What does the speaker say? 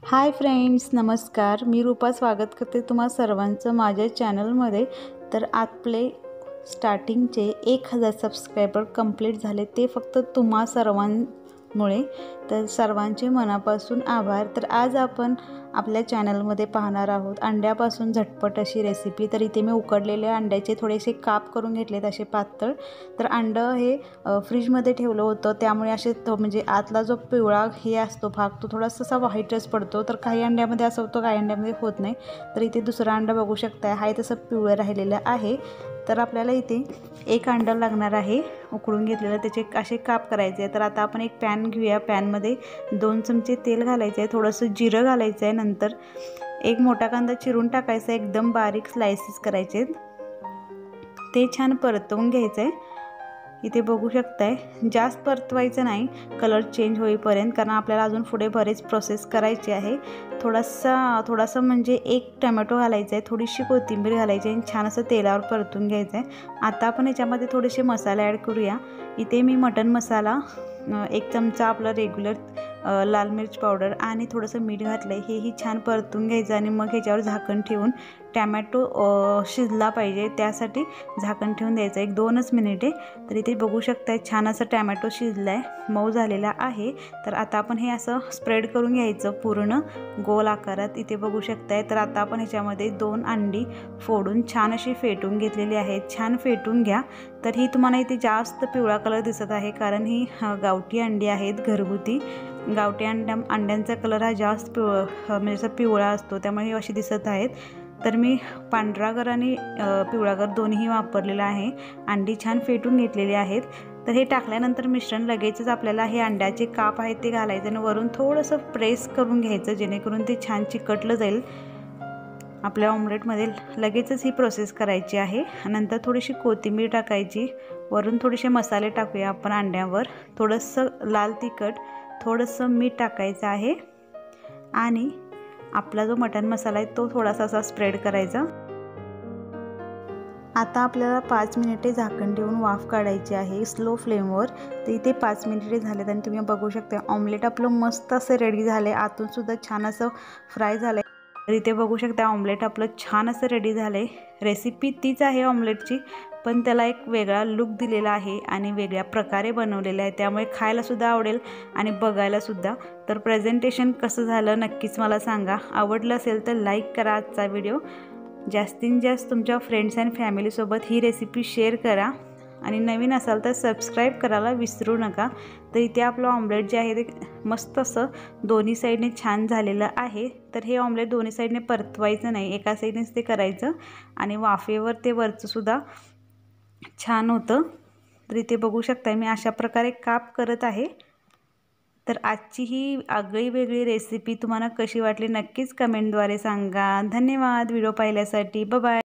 Hi friends, नमस्कार. मी रूपा स्वागत करते तुम्हा सर्वांचं माझ्या चॅनलमध्ये. तर आपले स्टार्टिंगचे 1000 सबस्क्रायबर कंप्लीट झाले, ते फक्त तुम्हा सर्वांमुळे. तर सर्वांचे मनापासून आभार. तर आज आपण आपल्या चॅनलमध्ये पाहणार आहोत अंड्यापासून झटपट अशी रेसिपी. तर इथे मी उकडलेले अंड्याचे थोडेसे काप करून घेतलेत असे पातळ. तर अंडं हे फ्रीजमध्ये ठेवलं होतं, त्यामुळे असे म्हणजे आतला जो पिवळा हे असतो भाग तो थोडासा असा व्हाईटच पडतो. तर काही अंड्यामध्ये असं होतं, काही अंड्यामध्ये होत नाही. तर इथे दुसरा अंडा बघू शकताय, हाय तसं पिवळं राहिलेलं आहे. तर आपल्याला इथे एक अंडं लागणार आहे उकळून घेतलेलं, त्याचे असे काप करायचे. तर आता आपण एक पॅन घेऊया. पॅनमध्ये 2 चमचे तेल घालायचं आहे, थोडंसं जिरं घालायचं आहे. नंतर एक मोठा कांदा चिरून टाकायचा, एकदम बारीक स्लायसेस करायचे. ते छान परतवून घ्यायचं आहे. इथे बघू शकताय, जास्त परतवायचं नाही कलर चेंज होईपर्यंत, कारण आपल्याला अजून पुढे बरेच प्रोसेस करायची आहे. थोडासा म्हणजे एक टोमॅटो घालायचा आहे, थोडीशी कोथिंबीर घालायची आणि छान असं तेलावर परतून घ्यायचं आहे. आता आपण याच्यामध्ये थोडेसे मसाले ॲड करूया. इथे मी मटन मसाला 1 चमचा, आपला रेग्युलर लाल मिर्च पावडर आणि थोडंसं मीठ घातलं आहे. हेही छान परतून घ्यायचं आणि मग ह्याच्यावर झाकण ठेवून टॅमॅटो शिजला पाहिजे त्यासाठी झाकण ठेवून द्यायचं 1-2च मिनिटे. तर इथे बघू शकताय छान असं टॅमॅटो शिजला आहे, मऊ झालेला आहे. तर आता आपण हे असं स्प्रेड करून घ्यायचं पूर्ण गोल आकारात. इथे बघू शकताय. तर आता आपण ह्याच्यामध्ये 2 अंडी फोडून छान अशी फेटून घेतलेली आहेत. छान फेटून घ्या. तर ही तुम्हाला इथे जास्त पिवळा कलर दिसत आहे, कारण ही गावठी अंडी आहेत, घरगुती. गावठी अंड्यांचा कलर हा जास्त म्हणजे असा पिवळा असतो, त्यामुळे हे अशी दिसत आहेत. तर मी पांढरा गर आणि पिवळा गर दोन्हीही वापरलेला आहे. अंडी छान फेटून घेतलेली आहेत. तर हे टाकल्यानंतर मिश्रण लगेचच आपल्याला हे अंड्याचे काप आहेत ते घालायचे आणि वरून थोडंसं प्रेस करून घ्यायचं, जेणेकरून ते छान चिकटलं जाईल. आपल्या ऑमलेटमध्ये लगेचच ही प्रोसेस करायची आहे. नंतर थोडीशी कोथिंबीर टाकायची, वरून थोडेसे मसाले टाकूया आपण अंड्यावर. थोडंसं लाल तिखट, थोडंसं मीठ टाकायचं आहे आणि आपला जो मटन मसाला आहे तो थोडासा असा स्प्रेड करायचा. आता आपल्याला 5 मिनिटे झाकण ठेवून वाफ काढायची आहे स्लो फ्लेमवर. तर इथे 5 मिनिटे झालेत आणि तुम्ही बघू शकता ऑमलेट आपलं मस्त असं रेडी झालं आहे. आतून सुद्धा छान असं फ्राय झालं आहे. तर इथे बघू शकता ऑमलेट आपलं छान असं रेडी झालं आहे. रेसिपी तीच आहे ऑमलेटची, पण त्याला एक वेगळा लुक दिलेला आहे आणि वेगळ्या प्रकारे बनवलेला आहे, त्यामुळे खायलासुद्धा आवडेल आणि बघायलासुद्धा. तर प्रेझेंटेशन कसं झालं नक्कीच मला सांगा. आवडलं असेल तर लाईक करा आजचा व्हिडिओ. जास्तीत जास्त तुमच्या फ्रेंड्स अँड फॅमिलीसोबत ही रेसिपी शेअर करा आणि नवीन असाल तर सबस्क्राईब करायला विसरू नका. तर इथे आपलं ऑमलेट जे आहे ते मस्त असं दोन्ही साईडने छान झालेलं आहे. तर हे ऑमलेट दोन्ही साईडने परतवायचं नाही, एका साईडनेच ते करायचं आणि वाफेवर ते वरचंसुद्धा छान होतं. तर इथे बघू शकता मी अशा प्रकारे काप करत आहे. तर आजची ही आगळी वेगळी रेसिपी तुम्हाला कशी वाटली नक्कीच कमेंटद्वारे सांगा. धन्यवाद व्हिडिओ पाहिल्यासाठी. Bye bye.